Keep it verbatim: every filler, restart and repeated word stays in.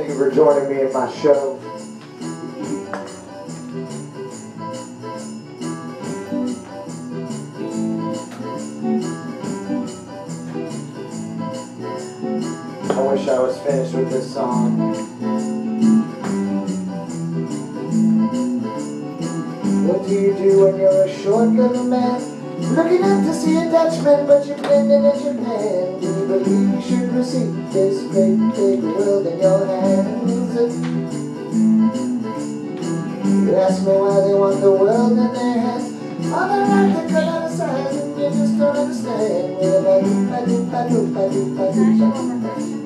Thank you for joining me in my show. I wish I was finished with this song. What do you do when you're a short little man? Looking up to see a Dutchman, but you're blending in Japan. Do you believe you should receive this great big world in your hands? You ask me why they want the world in their hands. All the right they cut out of size, and you just don't understand. Well, I do, I do, I do, I do, I do, I do.